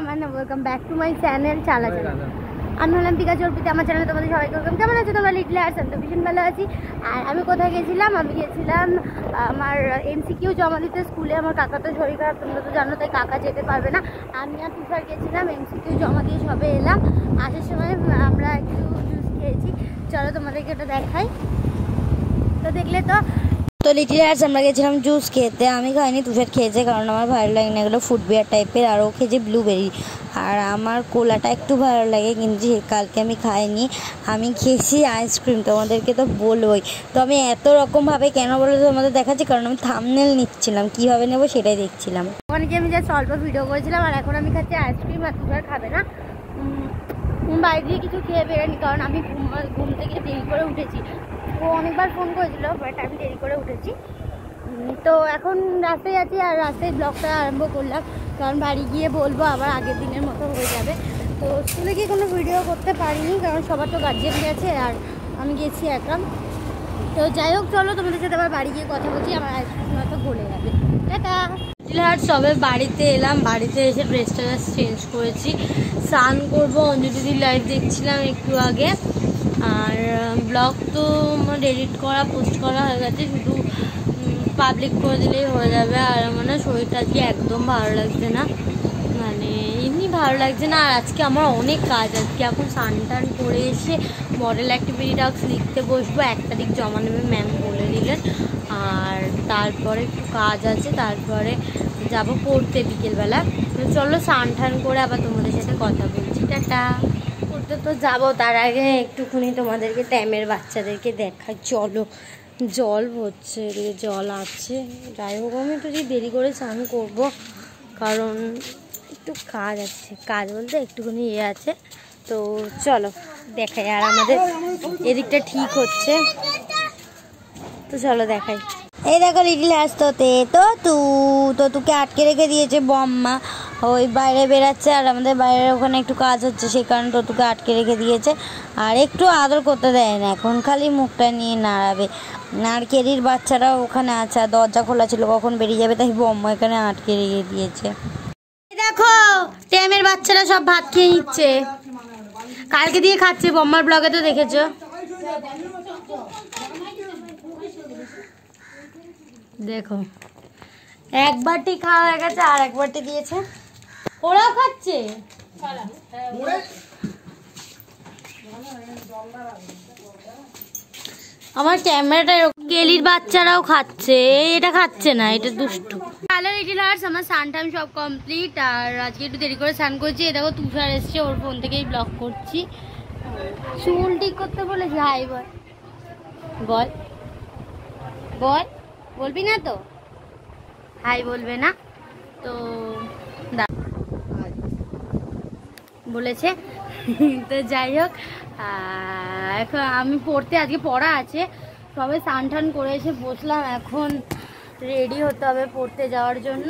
Welcome back to my channel চালা চালা। আমি হলাম পিকা চর্পিতে, আমার চ্যানেলে তোমাদের সবাইকে ওয়েলকাম। কেমন আছো তোমরা লিটল আর্টস? আমি তো ভীষণ ভালো আছি। আর আমি কোথায় গেছিলাম? আমি গেছিলাম আমার এমসিকিউ জমা দিতে স্কুলে। আমার কাকা তো শরীর খারাপ, তোমরা তো জানো, তাই কাকা যেতে পারবে না। আমি আর তুষার গেছিলাম, এমসিকিউ জমা দিয়ে সবে এলাম। আসার সময় আমরা একটু জুস খেয়েছি, চলো তোমাদেরকে এটা দেখাই। তো দেখলে তো লিটল আর্টস আমরা গেছিলাম জুস খেতে। আমি খাইনি, তুষার খেয়েছে, কারণ আমার ভালো লাগে না এগুলো ফুড বিয়ার টাইপের। আর ও খেয়েছে ব্লুবেরি, আর আমার কোলাটা একটু ভালো লাগে, কিন্তু কালকে আমি খাইনি। আমি খেয়েছি আইসক্রিম, তোমাদেরকে তো বলবোই। তো আমি এত রকমভাবে কেন বলে তোমাদের দেখাচ্ছি, কারণ আমি থাম্বনেল নিচ্ছিলাম, কীভাবে নেবো সেটাই দেখছিলাম। অনেকে আমি জাস্ট অল্প ভিডিও করেছিলাম, আর এখন আমি খাচ্ছি আইসক্রিম। আর তুষার খাবে না, বাইরে দিয়ে কিছু খেয়ে বেরোনি, কারণ আমি ঘুম থেকে দেরি করে উঠেছি। ও অনেকবার ফোন করেছিল, বাট আমি দেরি করে উঠেছি। তো এখন রাস্তায় আছি, আর রাস্তায় ব্লগটা আরম্ভ করলাম, কারণ বাড়ি গিয়ে বলবো আবার আগের দিনের মতো হয়ে যাবে। তো স্কুলে গিয়ে কোনো ভিডিও করতে পারিনি, কারণ সবার তো গার্জিয়ান গেছে আর আমি গেছি একা। তো যাই হোক, চলো তোমাদের সাথে আবার বাড়ি গিয়ে কথা বলছি, আমার আইসক্রিম হয়তো গলে যাবে। টাটা। সবে বাড়িতে এলাম, বাড়িতে এসে ড্রেসটা চেঞ্জ করেছি, স্নান করবো। অঞ্জলিদির লাইভ দেখছিলাম একটু আগে। আর ব্লগ তো এডিট করা পোস্ট করা হয়ে গেছে, শুধু পাবলিক করে দিলেই হয়ে যাবে। আর আমার না শরীরটা আজকে একদম ভালো লাগছে না, মানে এমনি ভালো লাগছে না। আর আজকে আমার অনেক কাজ, আজকে এখন স্নান টান করে এসে মডেল অ্যাক্টিভিটি টাস্ক লিখতে বসবো। 1 তারিখ জমা নেবে, ম্যাম বলে দিলেন। আর তারপরে একটু কাজ আছে, তারপরে যাব পড়তে বিকেলবেলা। তো চলো স্নান টান করে আবার তোমাদের সাথে কথা বলছি। টাটা। পড়তে তো যাবো, তার আগে একটুখানি তোমাদেরকে ট্যামের বাচ্চাদেরকে দেখাই। চলো, জল হচ্ছে, এদিকে জল আছে। যাই হোক, আমি একটু দেরি করে স্নান করবো, কারণ একটু কাজ আছে। কাজ বলতে একটুখানি আছে। তো চলো দেখাই। আর আমাদের এদিকটা ঠিক হচ্ছে, তো চলো দেখাই। এই দেখো লিটল আর্টস তোকে আটকে রেখে দিয়েছে বম্মা, ওই বাইরে বেরাচ্ছে। আর আমাদের বাইরের ওখানে একটু কাজ হচ্ছে, সেই কারণে তোকে আটকে রেখে দিয়েছে। আর একটু আদর করতে দেয় না, এখন খালি মুখটা নিয়ে নাড়াবে। আর কেরির বাচ্চারাও ওখানে আছে, আর দরজা খোলা ছিল, কখন বেরিয়ে যাবে, তাই বম্মা এখানে আটকে রেখে দিয়েছে। দেখো টেমের বাচ্চারা সব ভাত খেয়ে নিচ্ছে, কালকে দিয়ে খাচ্ছে। বম্মার ব্লগে তো দেখেছো। দেখো, এক বাটি খাওয়া হয়ে গেছে, আর এক বাটি দিয়েছে, ওরাও খাচ্ছে। আমার ক্যামেরাটা কেলির বাচ্চারাও খাচ্ছে, এটা খাচ্ছে না, এটা দুষ্টু। হ্যালো লিটল আর্টস, আমার স্নান টাইম সব কমপ্লিট। আর আজকে একটু দেরি করে স্নান করছি। দেখো তুষার এসছে, ওর ফোন থেকেই ব্লগ করছি। চুল ঠিক করতে বলেছি। হাই বল, বল বল, বলবি না তো? হাই বলবে না তো বলেছে। তো যাই হোক, এখন আমি পড়তে, আজকে পড়া আছে। সবাই স্নান টান করে এসে বসলাম, এখন রেডি হতে হবে পড়তে যাওয়ার জন্য।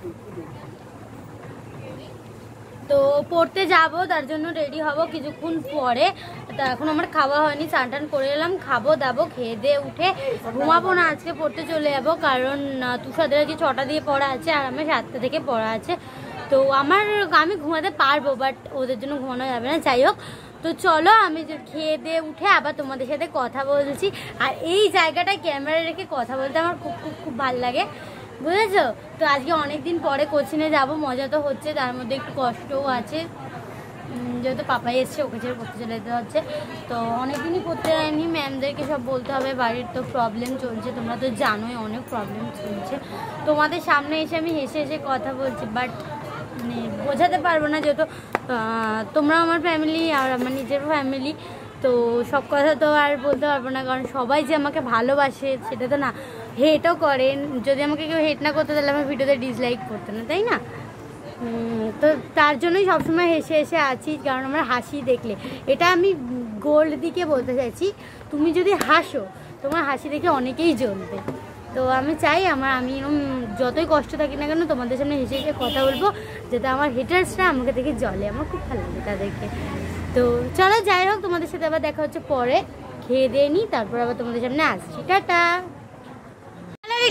তো পড়তে যাব, তার জন্য রেডি হব কিছুক্ষণ পরে। তো এখন আমার খাওয়া হয়নি, স্নান টান করে এলাম, খাবো দাবো, খেয়ে দিয়ে উঠে ঘুমাবো না, আজকে পড়তে চলে যাবো। কারণ তুষাদের আজকে 6টা দিয়ে পড়া আছে, আর আমার 7টা থেকে পড়া আছে। তো আমি ঘুমাতে পারবো, বাট ওদের জন্য ঘুমানো যাবে না। যাই হোক, তো চলো আমি খেয়ে দিয়ে উঠে আবার তোমাদের সাথে কথা বলছি। আর এই জায়গাটায় ক্যামেরা রেখে কথা বলতে আমার খুব খুব খুব ভালো লাগে, বুঝেছো? তো আজকে অনেকদিন পরে কোচিনে যাব, মজা তো হচ্ছে, তার মধ্যে একটু কষ্টও আছে, যেহেতু পাপাই এসছে, ওকে ছেড়ে পড়তে চলে যেতে হচ্ছে। তো অনেকদিনই পড়তে যায়নি, ম্যামদেরকে সব বলতে হবে, বাড়ির তো প্রবলেম চলছে, তোমরা তো জানোই অনেক প্রবলেম চলছে। তোমাদের সামনে এসে আমি হেসে হেসে কথা বলছি, বাট মানে বোঝাতে পারবো না, যেহেতু তোমরা আমার ফ্যামিলি আর আমার নিজের ফ্যামিলি। তো সব কথা তো আর বলতে পারবো না, কারণ সবাই যে আমাকে ভালোবাসে সেটা তো না, হেটও করেন। যদি আমাকে কেউ হেট না করতে, তাহলে আমার ভিডিওতে ডিসলাইক করতে না, তাই না? তো তার জন্যই সবসময় হেসে হেসে আছি, কারণ আমার হাসি দেখলে, এটা আমি গোল্ড দিকে বলতে চাইছি, তুমি যদি হাসো, তোমার হাসি দেখে অনেকেই জ্বলবে। তো আমি চাই আমি এরকম যতই কষ্ট থাকি না কেন, তোমাদের সামনে হেসে হেসে কথা বলবো, যাতে আমার হেটার্সরা আমাকে দেখে জ্বলে। আমার খুব ভালো লাগে তাদেরকে। তো চলো, যাই হোক, তোমাদের সাথে আবার দেখা হচ্ছে পরে, খেয়ে দিয়ে নিই, তারপর আবার তোমাদের সামনে আসছি। টাটা।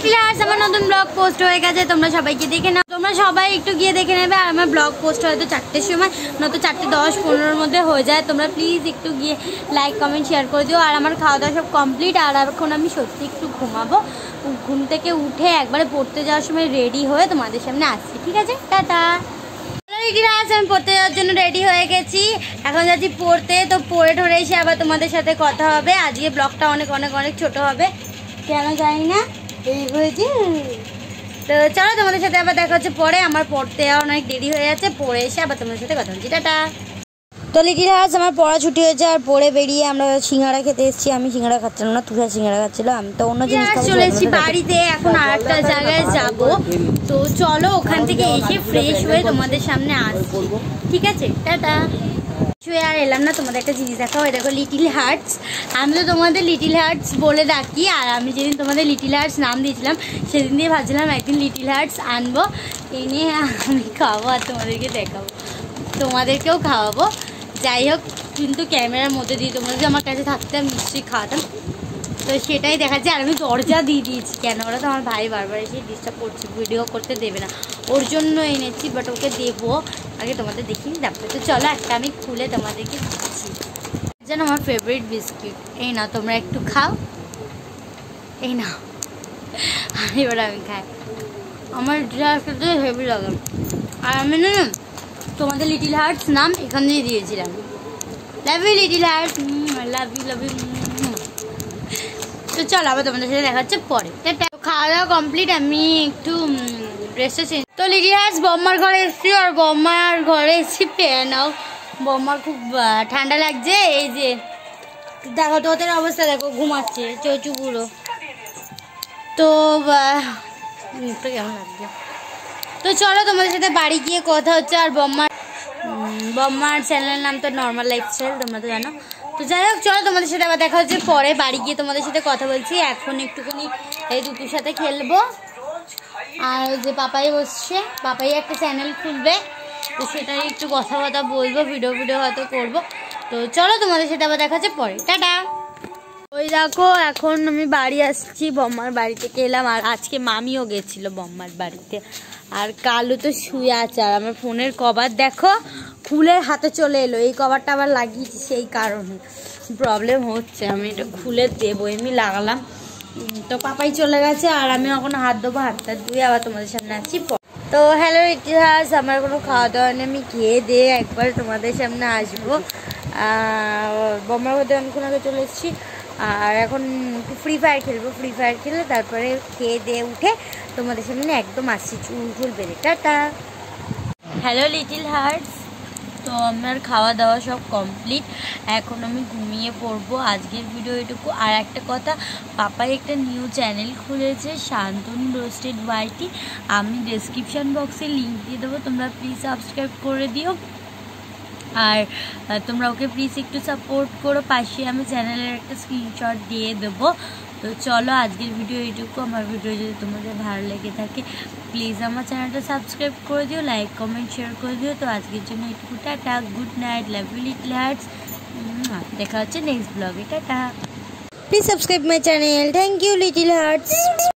লিটিল হার্টস আমার নতুন ব্লগ পোস্ট হয়ে গেছে, তোমরা সবাইকে দেখে নাও, তোমরা সবাই একটু গিয়ে দেখে নেবে। আর আমার ব্লগ পোস্ট হয়তো 4টের সময়, নয়তো 4:10-15 মধ্যে হয়ে যায়। তোমরা প্লিজ একটু গিয়ে লাইক কমেন্ট শেয়ার করে দিও। আর আমার খাওয়া দাওয়া সব কমপ্লিট, আর এখন আমি সত্যি একটু ঘুমাবো। ঘুম থেকে উঠে একবারে পড়তে যাওয়ার সময় রেডি হয়ে তোমাদের সামনে আসছি, ঠিক আছে? টাটা। আমি পড়তে যাওয়ার জন্য রেডি হয়ে গেছি, এখন যাচ্ছি পড়তে। তো পড়ে ঠরে এসে আবার তোমাদের সাথে কথা হবে। আজকে ব্লগটা অনেক অনেক অনেক ছোট হবে, কেন জানি না, এই হয়েছে। তো চলো তোমাদের সাথে আবার দেখা হচ্ছে পরে। আমার পড়তে যাওয়া অনেক দেরি হয়ে যাচ্ছে, পড়ে এসে আবার তোমাদের সাথে কথা বলছি। টাটা। তো লিটিল হার্টস আমার পড়া ছুটি হয়েছে, আর পড়ে বেরিয়ে আমরা সিঙ্গাড়া খেতে এসেছি। আমি সিঙ্গাড়া খাচ্ছিলাম না, তুষার সিঙ্গাড়া খাচ্ছিল, আমি তো অন্য জিনিস চলে এসেছি বাড়িতে। এখন আর একটা জায়গায় যাব, তো চলো ওখান থেকে এসে ফ্রেশ হয়ে তোমাদের সামনে আসছি, ঠিক আছে? টাটা। আর এলাম না, তোমাদের একটা জিনিস দেখাও। এই দেখো লিটিল হার্টস, আমি তো তোমাদের লিটিল হার্টস বলে ডাকি। আর আমি যেদিন তোমাদের লিটিল হার্টস নাম দিয়েছিলাম সেদিন দিয়ে ভাবছিলাম একদিন লিটিল হার্টস আনবো, এনে আমি খাবো আর তোমাদেরকে দেখাবো, তোমাদেরকেও খাওয়াবো। যাই হোক, কিন্তু ক্যামেরার মধ্যে দিয়ে তোমরা যদি আমার কাছে থাকতে আমি নিশ্চয়ই খাওয়াতাম। তো সেটাই দেখাচ্ছি। আর আমি দরজা দিয়ে দিয়েছি, কেন ওরা তো আমার ভাই বারবার এসে ডিস্টার্ব করছে, ভিডিও করতে দেবে না, ওর জন্য এনেছি। বাট ওকে দেবো, আগে তোমাদের দেখিনি তারপরে। তো চলো একটা আমি খুলে তোমাদেরকে দিচ্ছি। যেন আমার ফেভারিট বিস্কিট, এই না তোমরা একটু খাও, এই না। আর এবার আমি খাই, আমার খেতে হেভি লাগে। আর আমি না তোমাদের লিটিল হার্টস নাম এখান দিয়ে দিয়েছিলাম। Love you little hearts, love you love you. তো চলো আবার তোমাদের সাথে দেখা হচ্ছে পরে। খাওয়া দাওয়া কমপ্লিট, আমি একটু ড্রেসটা চেঞ্জ। তো লিটিল হার্টস বম্মার ঘরে এসেছি, আর বম্মার ঘরে এসেছি পেয়ে নাও। বম্মার খুব ঠান্ডা লাগছে, এই যে দেখো তো ওদের অবস্থা দেখো, ঘুমাচ্ছে চৌচু পুরো। তো মুখটা কেমন লাগছে। তো চলো তোমাদের সাথে বাড়ি গিয়ে কথা হচ্ছে। আর বম্মার চ্যানেলের নাম তো নর্মাল লাইফস্টাইল, তোমরা তো জানো। তো যাই হোক, চলো তোমাদের সাথে আবার দেখা হচ্ছে পরে, বাড়ি গিয়ে তোমাদের সাথে কথা বলছি। এখন একটুখানি এই দুটোর সাথে খেলবো। আর যে পাপাই বসছে, পাপাই একটা চ্যানেল খুলবে, তো সেটাই একটু কথা বলবো, ভিডিও হয়তো করবো। তো চলো তোমাদের সাথে আবার দেখা হচ্ছে পরে। টাটা। ওই দেখো এখন আমি বাড়ি আসছি, বম্মার বাড়ি থেকে এলাম। আর আজকে মামিও গেছিল বম্মার বাড়িতে। আর কালু তো শুয়ে আছে। আর আমার ফোনের কভার দেখো খুলে হাতে চলে এলো, এই কভারটা আবার লাগিয়েছি, সেই কারণে প্রবলেম হচ্ছে। আমি এটা খুলে দেবো, এমনি লাগালাম। তো পাপাই চলে গেছে, আর আমি এখন হাত দেবো, হাতটা ধুয়ে আবার তোমাদের সামনে আসছি। তো হ্যালো ইতিহাস, আমার কোনো খাওয়া দাওয়া নেই, আমি খেয়ে দিয়ে একবার তোমাদের সামনে আসবো। বম্মার মধ্যে অনেকক্ষণ আগে চলে এসেছি। আর এখন ফ্রি ফায়ার খেলবো, ফ্রি ফায়ার খেলে তারপরে খেয়ে দিয়ে উঠে তোমাদের সামনে একদম আসছি চুল বেঁধে। টাটা। হ্যালো লিটিল হার্টস, তো আমার খাওয়া দাওয়া সব কমপ্লিট, এখন আমি ঘুমিয়ে পড়বো। আজকের ভিডিও এটুকু। আর একটা কথা, পাপাই একটা নিউ চ্যানেল খুলেছে, শান্তনু রোস্টেড ওয়াইটি, আমি ডেসক্রিপশান বক্সে লিঙ্ক দিয়ে দেবো, তোমরা প্লিজ সাবস্ক্রাইব করে দিও। আর তোমরা ওকে প্লিজ একটু সাপোর্ট করো, পাশে আমি চ্যানেলের একটা স্ক্রিনশট দিয়ে দেবো। তো চলো আজকের ভিডিও এইটুকু। আমার ভিডিও যদি তোমাদের ভালো লেগে থাকে প্লিজ আমার চ্যানেলটা সাবস্ক্রাইব করে দিও, লাইক কমেন্ট শেয়ার করে দিও। তো আজকের জন্য এইটুকু, tata, good night, love you little hearts. দেখা হচ্ছে নেক্সট ব্লগে। Tata. Please subscribe my channel. Thank you little hertz.